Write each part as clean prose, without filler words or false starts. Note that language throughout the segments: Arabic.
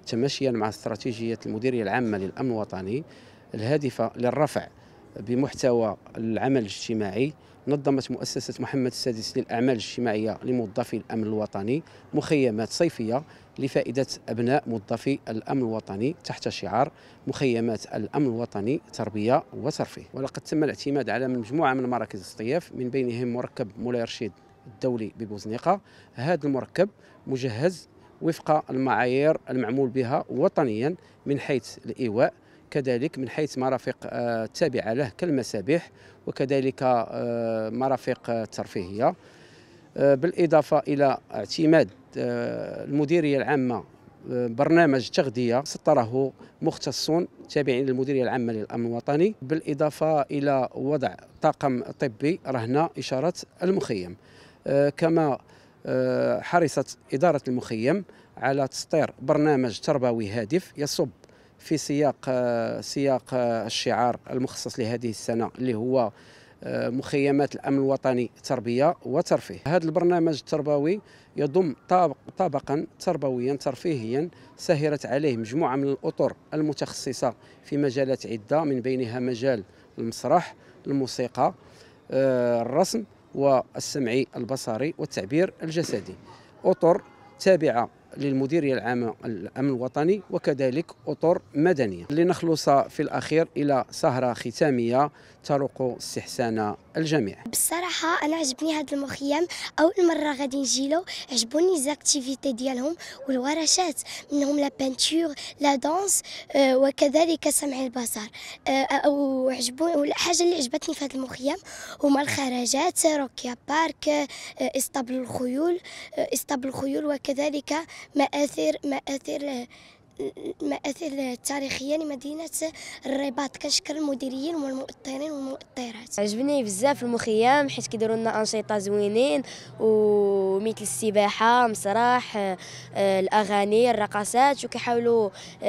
تماشيا مع استراتيجية المديرية العامة للأمن الوطني الهادفة للرفع بمحتوى العمل الاجتماعي، نظمت مؤسسة محمد السادس للأعمال الاجتماعية لموظفي الأمن الوطني مخيمات صيفية لفائدة أبناء موظفي الأمن الوطني تحت شعار مخيمات الأمن الوطني تربية وترفيه. ولقد تم الاعتماد على مجموعة من مراكز الاصطياف، من بينهم مركب مولاي رشيد الدولي ببوزنيقة. هذا المركب مجهز وفق المعايير المعمول بها وطنيا من حيث الإيواء، كذلك من حيث مرافق التابعة له كالمسابح، وكذلك مرافق الترفيهية، بالإضافة إلى اعتماد المديرية العامة برنامج تغذية سطره مختصون تابعين للمديرية العامة للأمن الوطني، بالإضافة إلى وضع طاقم طبي رهن إشارة المخيم. كما حرصت إدارة المخيم على تسطير برنامج تربوي هادف يصب في سياق الشعار المخصص لهذه السنة، اللي هو مخيمات الأمن الوطني تربية وترفيه. هذا البرنامج التربوي يضم طابقا تربويا ترفيهيا سهرت عليه مجموعة من الأطر المتخصصة في مجالات عدة، من بينها مجال المسرح، الموسيقى، الرسم والسمعي البصري والتعبير الجسدي، أطر تابعة للمديرية العامة للأمن الوطني، وكذلك أطر مدنية، لنخلص في الأخير إلى سهرة ختامية تروق استحسان الجميع. بصراحة أنا عجبني هذا المخيم، أول مرة غادي نجيلو، عجبوني زاكتيفيتي ديالهم والورشات، منهم لا بانتور، لا دانس، وكذلك سمع البصر. وعجبوني، والحاجة اللي عجبتني في هذا المخيم هما الخرجات، روكيا بارك، اسطبل الخيول، وكذلك مآثر تاريخية لمدينة الرباط. كنشكر المديريين والمؤطرين والمؤطرات. عجبني بزاف المخيم حيت كيديروا لنا أنشطة زوينين، ومثل السباحة، مسرح، الأغاني، الرقصات، وكيحاولوا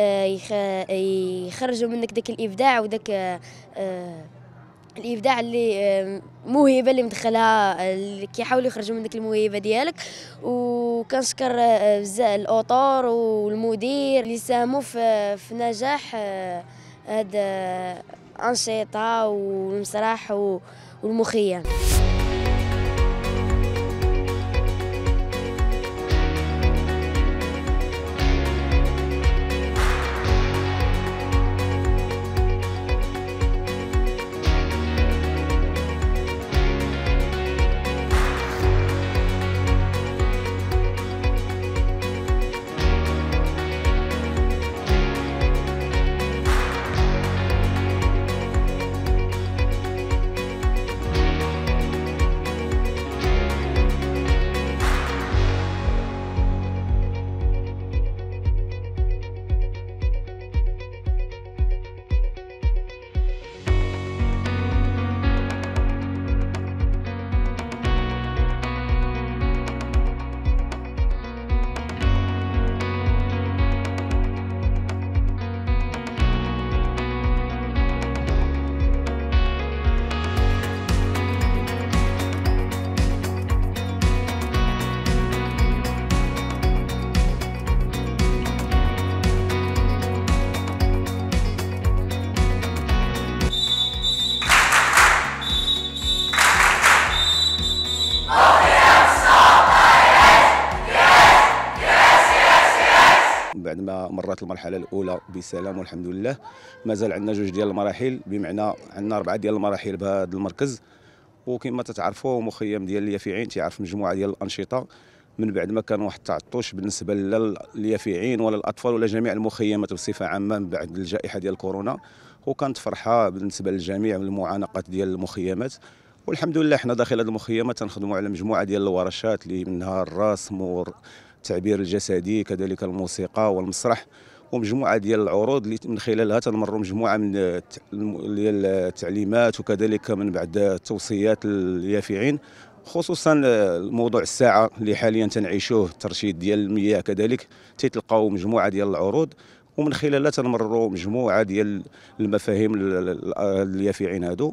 يخرجوا منك داك الإبداع وداك الابداع اللي موهبه اللي مدخلها، اللي كيحاولوا يخرجوا من ديك الموهبه ديالك. وكنشكر بزاف الاطور والمدير اللي ساهموا في نجاح هاد الانشطه والمسرح والمخيم. بعد ما مرت المرحله الاولى بسلام والحمد لله، مازال عندنا جوج ديال المراحل، بمعنى عندنا 4 ديال المراحل بهذا المركز. وكما تتعرفوا مخيم ديال اليافعين تيعرف مجموعه ديال الانشطه، من بعد ما كان واحد التعطش بالنسبه لليافعين ولا الاطفال ولا جميع المخيمات بصفه عامه من بعد الجائحه ديال كورونا، وكانت فرحه بالنسبه للجميع من المعانقات ديال المخيمات. والحمد لله حنا داخل هذه المخيمات تنخدموا على مجموعه ديال الورشات اللي منها الرسم والتعبير الجسدي، كذلك الموسيقى والمسرح، ومجموعه ديال العروض اللي من خلالها تنمروا مجموعه من التعليمات، وكذلك من بعد التوصيات لليافعين، خصوصا موضوع الساعه اللي حاليا تنعيشوه، الترشيد ديال المياه كذلك تيتلقاو مجموعه ديال العروض، ومن خلالها تنمروا مجموعه ديال المفاهيم اليافعين هادو.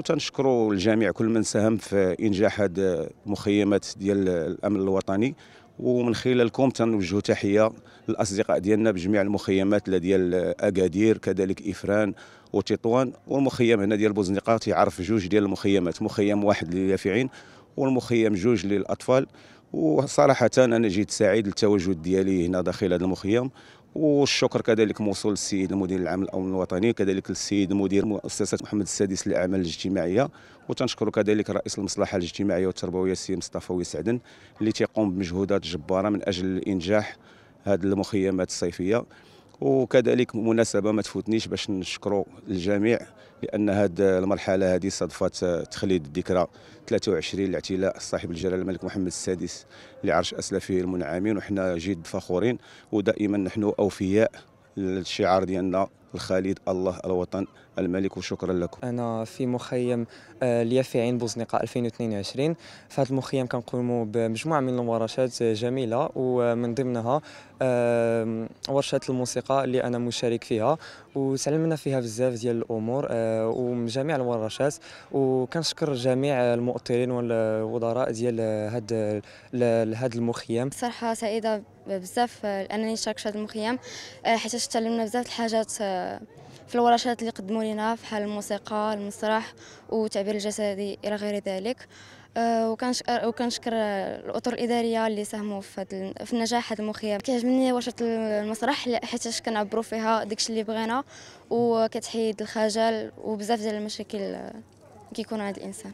وتنشكروا الجميع كل من ساهم في انجاح هذه المخيمات ديال الامن الوطني، ومن خلالكم تنوجهوا تحيه للاصدقاء ديالنا بجميع المخيمات ديال اكادير كذلك افران وتطوان، والمخيم هنا ديال بوزنيقه تيعرف جوج ديال المخيمات، مخيم واحد لليافعين والمخيم جوج للاطفال. وصراحه انا جيت سعيد للتواجد ديالي هنا داخل هذا المخيم، والشكر كذلك موصول للسيد المدير العام للامن الوطني كذلك للسيد مدير مؤسسه محمد السادس للاعمال الاجتماعيه، وتنشكر كذلك رئيس المصلحه الاجتماعيه والتربويه السيد مصطفى ويسعدن اللي تيقوم بمجهودات جباره من اجل انجاح هذه المخيمات الصيفيه. وكذلك مناسبه ما تفوتنيش باش نشكروا الجميع لان هذه المرحله هذه صادفت تخليد الذكرى 23 لاعتلاء صاحب الجلاله الملك محمد السادس لعرش اسلافه المنعمين، وحنا جد فخورين ودائما نحن اوفياء للشعار ديالنا الخالد الله الوطن الملك، وشكرا لكم. انا في مخيم اليافعين بوزنيقه 2022. في هذا المخيم كنقوموا بمجموعه من المورشات جميله، ومن ضمنها ورشه الموسيقى اللي انا مشارك فيها، وتعلمنا فيها بزاف ديال الامور ومن جميع الورشات. وكنشكر جميع المؤطرين والوزراء ديال هذا المخيم. صراحه سعيده بزاف انني شاركت في هذا المخيم، حيت تعلمنا بزاف الحاجات في الورشات اللي قدموا لنا في حال الموسيقى، المسرح والتعبير الجسدي الى غير ذلك. وكنشكر الاطر الاداريه اللي ساهموا في نجاح هذا المخيم. كيعجبني ورشه المسرح حيت كنعبروا فيها داكشي اللي بغينا، وكتحيد الخجل وبزاف ديال المشاكل كيكونوا عند الانسان.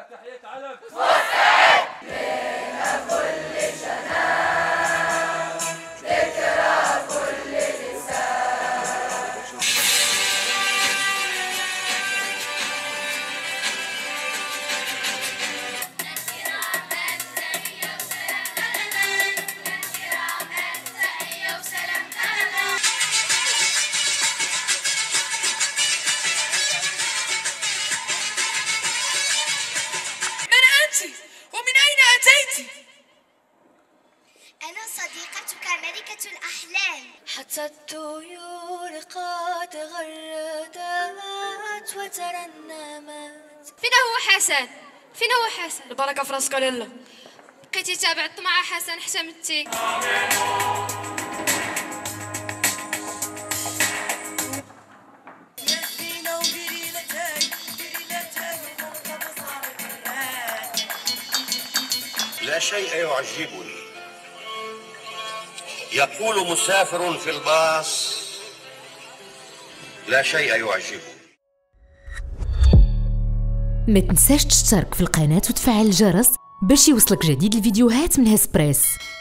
ومن أين أتيت؟ أنا صديقتك ملكة الأحلام. حتى الطيور قد غردت وترنمت. فين هو حسن؟ فين هو حسن؟ البركة في راسك لالا. بقيتي تابعت مع حسن حتى متي. لا شيء يعجبني. يقول مسافر في الباص لا شيء يعجبني. ما تنساش تشترك في القناة وتفعل الجرس باش يوصلك جديد الفيديوهات من هسبريس.